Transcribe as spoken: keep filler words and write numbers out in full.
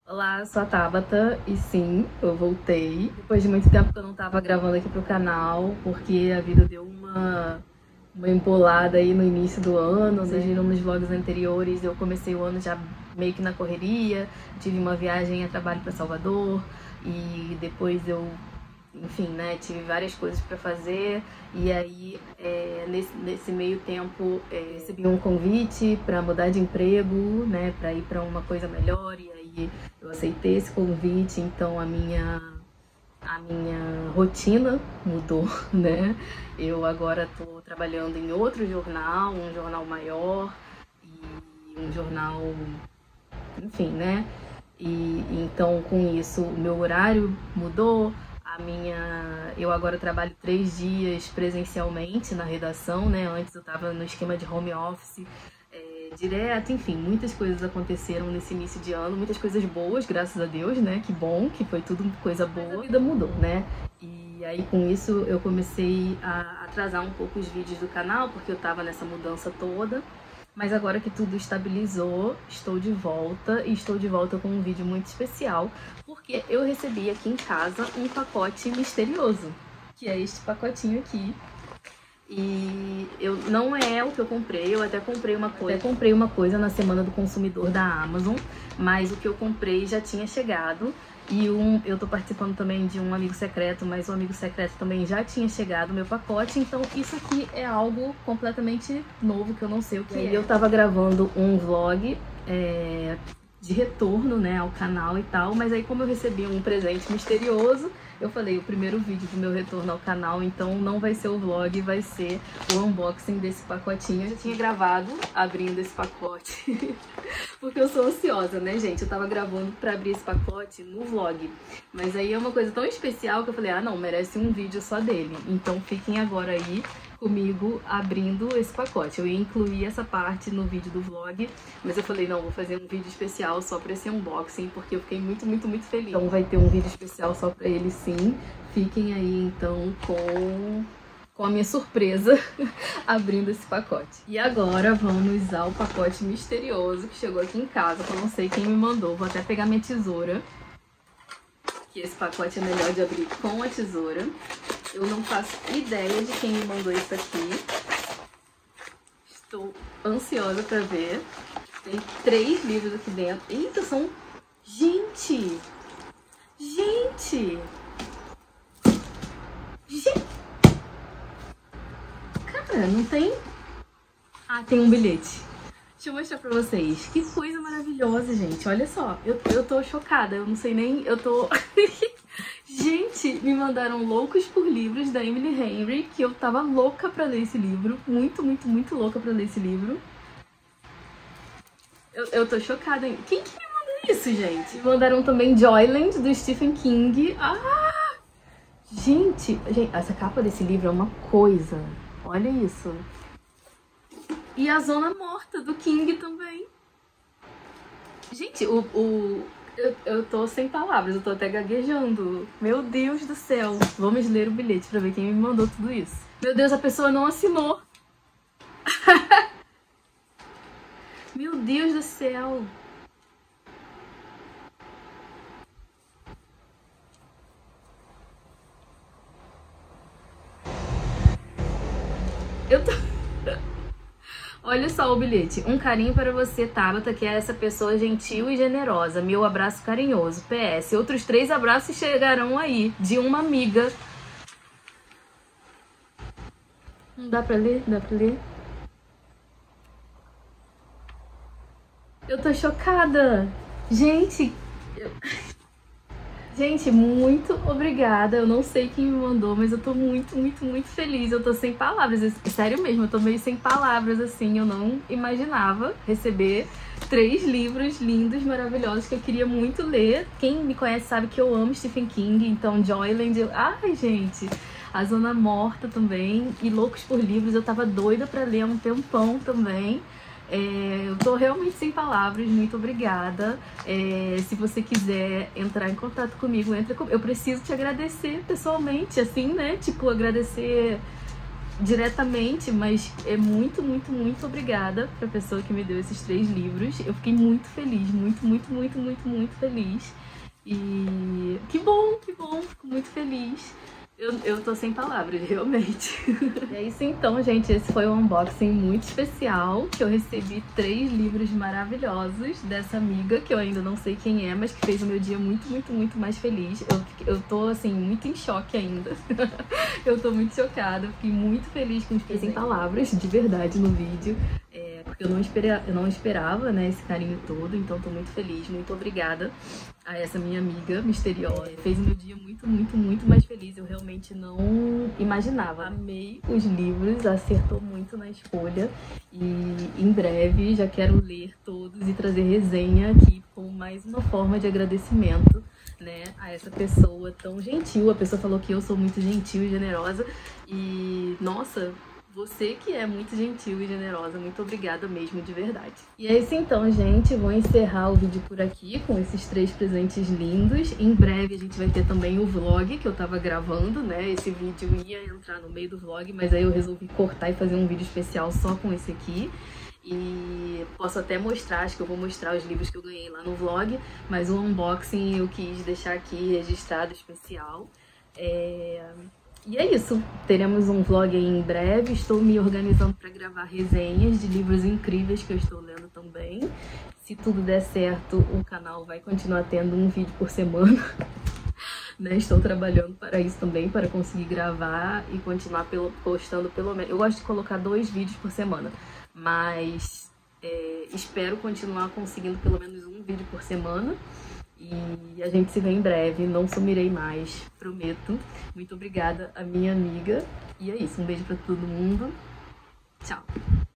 Olá, eu sou a Tabata e sim, eu voltei. Depois de muito tempo que eu não tava gravando aqui pro canal, porque a vida deu uma, uma embolada aí no início do ano. Vocês viram nos vlogs anteriores, eu comecei o ano já meio que na correria. Tive uma viagem a trabalho para Salvador e depois eu, enfim, né, tive várias coisas para fazer. E aí, é, nesse, nesse meio tempo, é, recebi um convite para mudar de emprego, né, para ir para uma coisa melhor. E aí eu aceitei esse convite, então a minha, a minha rotina mudou, né? Eu agora estou trabalhando em outro jornal, um jornal maior e um jornal, enfim, né? E então com isso o meu horário mudou, a minha, eu agora trabalho três dias presencialmente na redação, né? Antes eu estava no esquema de home office. Direto, enfim, muitas coisas aconteceram nesse início de ano, muitas coisas boas, graças a Deus, né? Que bom, que foi tudo coisa boa. A vida mudou, né? E aí com isso eu comecei a atrasar um pouco os vídeos do canal, porque eu tava nessa mudança toda. Mas agora que tudo estabilizou, estou de volta e estou de volta com um vídeo muito especial, porque eu recebi aqui em casa um pacote misterioso, que é este pacotinho aqui. E eu, não é o que eu comprei, eu até comprei uma coisa, até comprei uma coisa na Semana do Consumidor da Amazon, mas o que eu comprei já tinha chegado. E um, eu tô participando também de um amigo secreto, mas o amigo secreto também já tinha chegado o meu pacote, então isso aqui é algo completamente novo que eu não sei o que é. E eu tava gravando um vlog é, de retorno, né, ao canal e tal, mas aí como eu recebi um presente misterioso, eu falei, o primeiro vídeo do meu retorno ao canal, então não vai ser o vlog, vai ser o unboxing desse pacotinho. Eu já tinha gravado abrindo esse pacote, porque eu sou ansiosa, né, gente? Eu tava gravando pra abrir esse pacote no vlog, mas aí é uma coisa tão especial que eu falei, ah não, merece um vídeo só dele. Então fiquem agora aí comigo abrindo esse pacote. Eu ia incluir essa parte no vídeo do vlog, mas eu falei, não, vou fazer um vídeo especial só pra esse unboxing, porque eu fiquei muito, muito, muito feliz. Então vai ter um vídeo especial só pra ele sim. Fiquem aí então com, com a minha surpresa abrindo esse pacote. E agora vamos ao pacote misterioso que chegou aqui em casa, que eu não sei quem me mandou. Vou até pegar minha tesoura, que esse pacote é melhor de abrir com a tesoura. Eu não faço ideia de quem me mandou isso aqui. Estou ansiosa pra ver. Tem três livros aqui dentro. Eita, são... Gente! Gente! Gente! Cara, não tem... Ah, tem um bilhete. Deixa eu mostrar pra vocês. Que coisa maravilhosa, gente. Olha só. Eu, eu tô chocada. Eu não sei nem... Eu tô... Gente, me mandaram Loucos por Livros, da Emily Henry, que eu tava louca pra ler esse livro. Muito, muito, muito louca pra ler esse livro. Eu, eu tô chocada, hein? Quem que me mandou isso, gente? Me mandaram também Joyland, do Stephen King. Ah! Gente, gente, essa capa desse livro é uma coisa. Olha isso. E A Zona Morta, do King também. Gente, o... o... Eu, eu tô sem palavras, eu tô até gaguejando. Meu Deus do céu. Vamos ler o bilhete pra ver quem me mandou tudo isso. Meu Deus, a pessoa não assinou. Meu Deus do céu. Eu tô... Olha só o bilhete. Um carinho para você, Tabata, que é essa pessoa gentil e generosa. Meu abraço carinhoso. P S. Outros três abraços chegarão aí, de uma amiga. Não dá pra ler? Dá pra ler? Eu tô chocada. Gente... Eu... Gente, muito obrigada. Eu não sei quem me mandou, mas eu tô muito, muito, muito feliz. Eu tô sem palavras. Sério mesmo, eu tô meio sem palavras, assim. Eu não imaginava receber três livros lindos, maravilhosos, que eu queria muito ler. Quem me conhece sabe que eu amo Stephen King, então Joyland... Eu... Ai, gente... A Zona Morta também. E Loucos por Livros, eu tava doida pra ler há um tempão também. É, eu tô realmente sem palavras, muito obrigada. É, se você quiser entrar em contato comigo, entra com... Eu preciso te agradecer pessoalmente, assim, né? Tipo, agradecer diretamente, mas é muito, muito, muito obrigada pra pessoa que me deu esses três livros. Eu fiquei muito feliz, muito, muito, muito, muito, muito feliz. E que bom, que bom, fico muito feliz. Eu, eu tô sem palavras, realmente. E é isso então, gente. Esse foi um unboxing muito especial, que eu recebi três livros maravilhosos dessa amiga, que eu ainda não sei quem é, mas que fez o meu dia muito, muito, muito mais feliz. Eu, eu tô, assim, muito em choque ainda. Eu tô muito chocada, fiquei muito feliz com os presentes. Sem palavras, de verdade, no vídeo. É, porque eu não, espera, eu não esperava, né, esse carinho todo, então tô muito feliz, muito obrigada a essa minha amiga misteriosa. Fez o meu dia muito, muito, muito mais feliz. Eu realmente não imaginava. Amei os livros, acertou muito na escolha. E em breve já quero ler todos e trazer resenha aqui como mais uma forma de agradecimento, né, a essa pessoa tão gentil. A pessoa falou que eu sou muito gentil e generosa. E, nossa... Você que é muito gentil e generosa, muito obrigada mesmo, de verdade. E é isso então, gente. Vou encerrar o vídeo por aqui com esses três presentes lindos. Em breve a gente vai ter também o vlog que eu tava gravando, né? Esse vídeo ia entrar no meio do vlog, mas aí eu resolvi cortar e fazer um vídeo especial só com esse aqui. E posso até mostrar, acho que eu vou mostrar os livros que eu ganhei lá no vlog, mas o unboxing eu quis deixar aqui registrado especial. É... E é isso, teremos um vlog aí em breve. Estou me organizando para gravar resenhas de livros incríveis que eu estou lendo também. Se tudo der certo, o canal vai continuar tendo um vídeo por semana. Né? Estou trabalhando para isso também, para conseguir gravar e continuar pelo, postando pelo menos... Eu gosto de colocar dois vídeos por semana, mas é, espero continuar conseguindo pelo menos um vídeo por semana. E a gente se vê em breve, não sumirei mais, prometo. Muito obrigada a minha amiga. E é isso, um beijo pra todo mundo. Tchau!